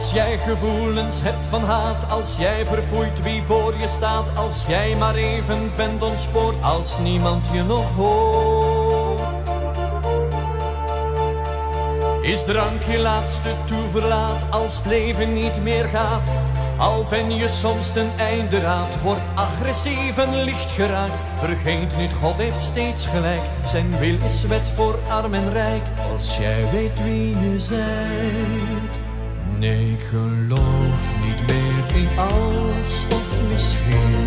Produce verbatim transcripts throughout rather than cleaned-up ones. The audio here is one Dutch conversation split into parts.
Als jij gevoelens hebt van haat, als jij verfoeit wie voor je staat, als jij maar even bent ontspoord, als niemand je nog hoort. Is drank je laatste toeverlaat, als het leven niet meer gaat? Al ben je soms ten einde raad, wordt agressief en licht geraakt. Vergeet niet, God heeft steeds gelijk, zijn wil is wet voor arm en rijk. Als jij weet wie je zijt. Nee, ik geloof niet meer in als of misschien.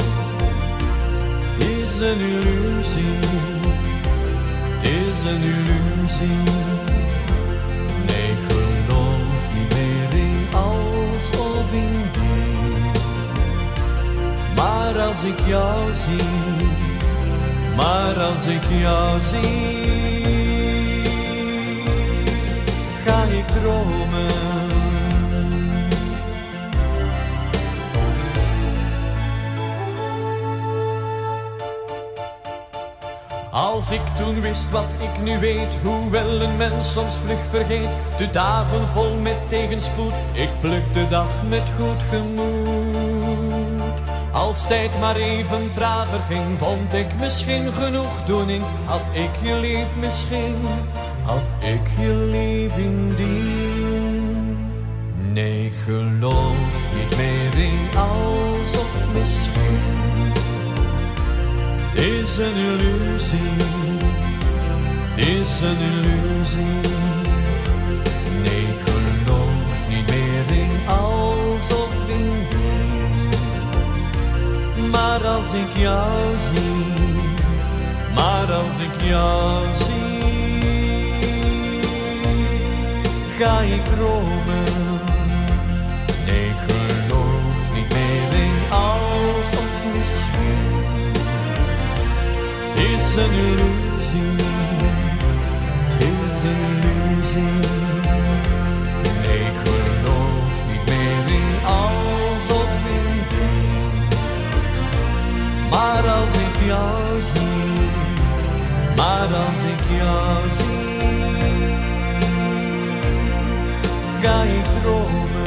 Het is een illusie, het is een illusie. Nee, ik geloof niet meer in als of in die. Maar als ik jou zie, maar als ik jou zie, ga ik dromen. Als ik toen wist wat ik nu weet, hoewel een mens soms vlug vergeet, de dagen vol met tegenspoed, ik pluk de dag met goed gemoed. Als tijd maar even trager ging, vond ik misschien genoegdoening. Had ik je lief misschien, had ik je lief indien. Nee, ik geloof niet meer in als of misschien. Het is een illusie, het is een illusie. Nee, ik geloof niet meer in als of in die. Maar als ik jou zie, maar als ik jou zie, ga ik dromen. Nee, ik geloof niet meer in als of misschien. Het is een illusie, het is een illusie. Nee, ik geloof niet meer in als of in die. Maar als ik jou zie, maar als ik jou zie, ga ik dromen.